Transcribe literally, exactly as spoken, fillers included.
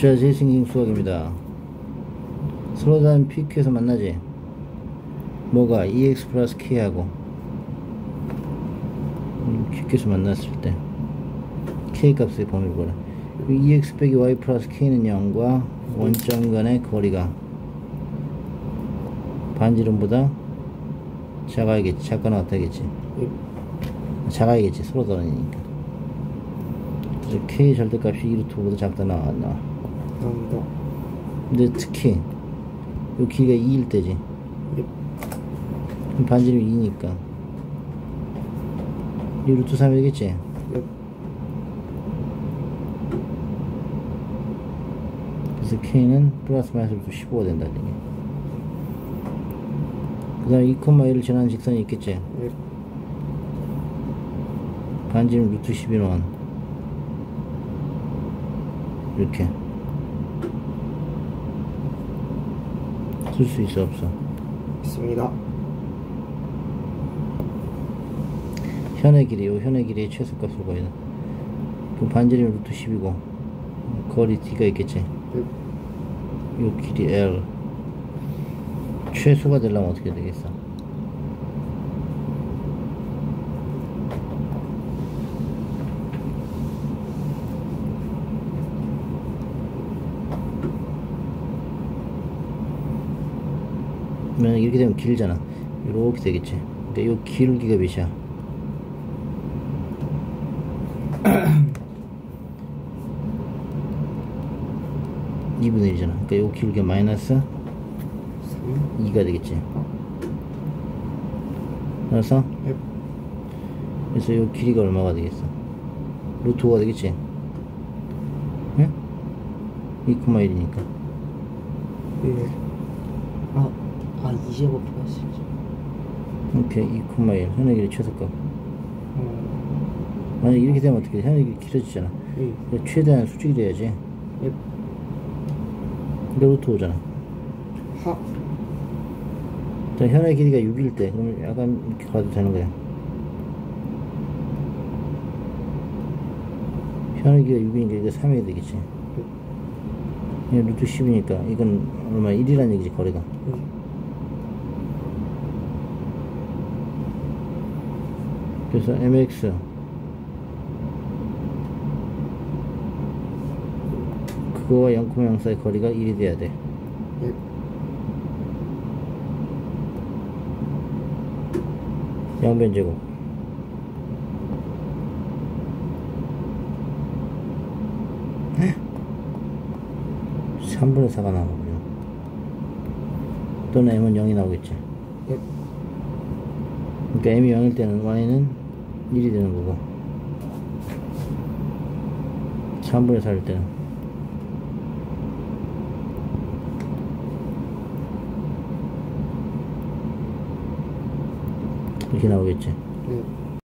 자, 제이싱킹 수학입니다. 슬로우다운 피큐에서 만나지? 뭐가 이엑스 플러스 K하고 피큐에서 만났을 때 K 값의 범위를 보라. 이엑스 빼기 Y 플러스 K는 영과 원점 간의 거리가 반지름보다 작아야겠지. 작거나 같아야겠지. 작아야겠지. 슬로우다운이니까. 그래서 K 절대값이 이 루트 오보다 작다 나와 안 나와? 나옵니다. 근데 특히 요 길이가 이일 때지. 예. 그럼 반지름이 이니까 이 루트 삼이 되겠지. 예. 그래서 K는 플러스 마이너스 루트 십오가 된다. 그 다음에 이, 일을 지나는 직선이 있겠지. 예. 반지름 루트 십이 원 이렇게 쓸 수 있어 없어? 있습니다. 현의 길이, 요 현의 길이의 최소값을 구해야 돼. 그럼 반지름 루트 십이고 거리 D가 있겠지. 예. 요 길이 L 최소가 되려면 어떻게 되겠어? 그러면 이렇게 되면 길잖아. 이렇게 되겠지. 그러니까 요 길기가 몇이야? 이분의 일이잖아. 그러니까 요 길기가 마이너스 이가 되겠지. 알았어? 예. 그래서 요 길이가 얼마가 되겠어? 루트 오가 되겠지? 응? 이, 일이니까. 예. 아, 아, 이제곱 플러스 오케이. 이, 일. 현의 길이 최소값. 음. 만약 이렇게 되면 어떻게 돼? 현의 길이 길어지잖아. 예. 그러니까 최대한 수직이 돼야지. 예. 근데 루트 오잖아. 하. 자, 현의 길이가 육일 때, 그러면 약간 이렇게 가도 되는 거야. 현의 길이가 육이니까 이거 삼이 되겠지. 예. 루트 십이니까 이건 얼마? 일이란 얘기지, 거리가. 예. 그래서 엠엑스 그거와 영, 영 사이 거리가 일이 돼야 돼. 예. 양변제곱 삼분의 사가 나오거든요. 또는 m은 영이 나오겠지. 예. 그러니까 m이 영일 때는 y는 일이 되는 거고 삼분의 사일 때는 이렇게 나오겠지. 예.